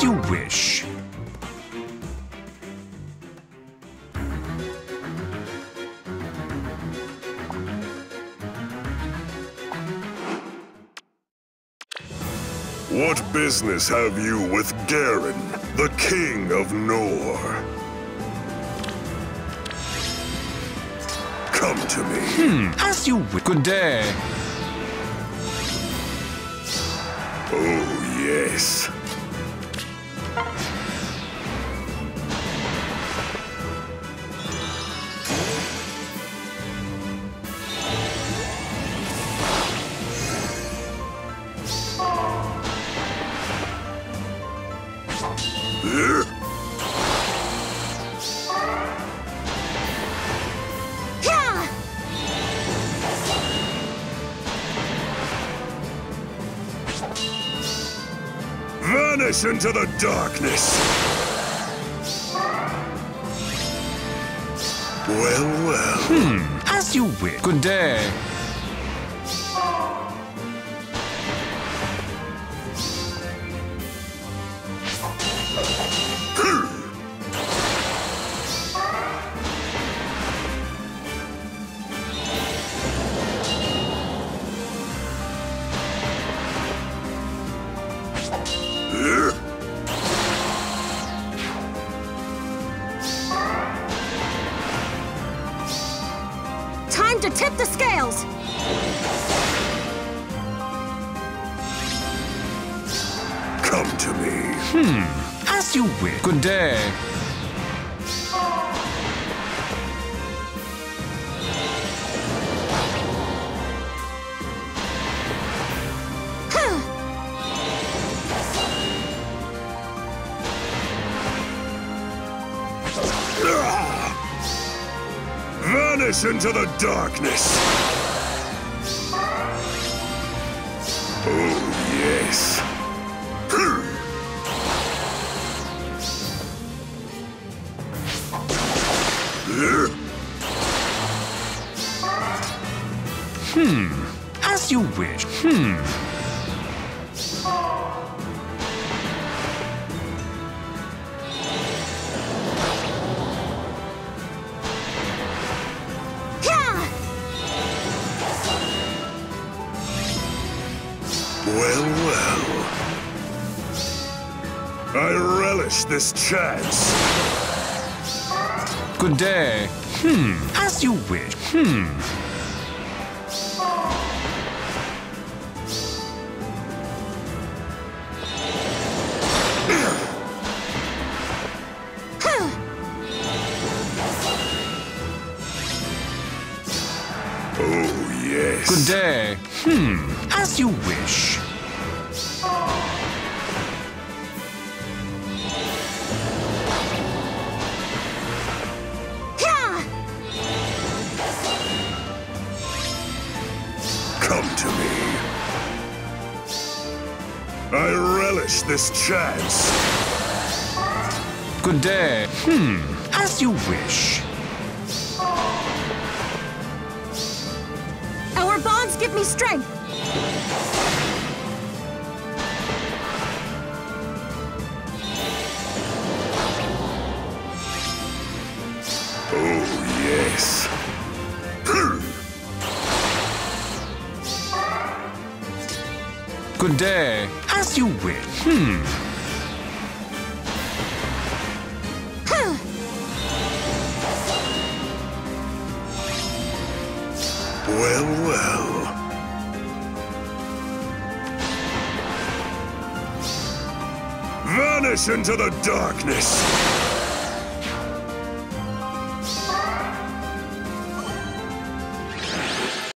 you wish. What business have you with Garon, the king of Nor? Come to me. As you wish. Good day. Oh, yes. Vanish into the darkness! Well, well. As you wish. Good day. Time to tip the scales! Come to me. As you wish. Good day. Vanish into the darkness! Oh, yes. As you wish. Well, well. I relish this chance. Good day. As you wish. Oh, yes. Good day. As you wish. Come to me. I relish this chance. Good day. As you wish. Our bonds give me strength! Oh, yes. Good day. As you wish. Well, well. Vanish into the darkness!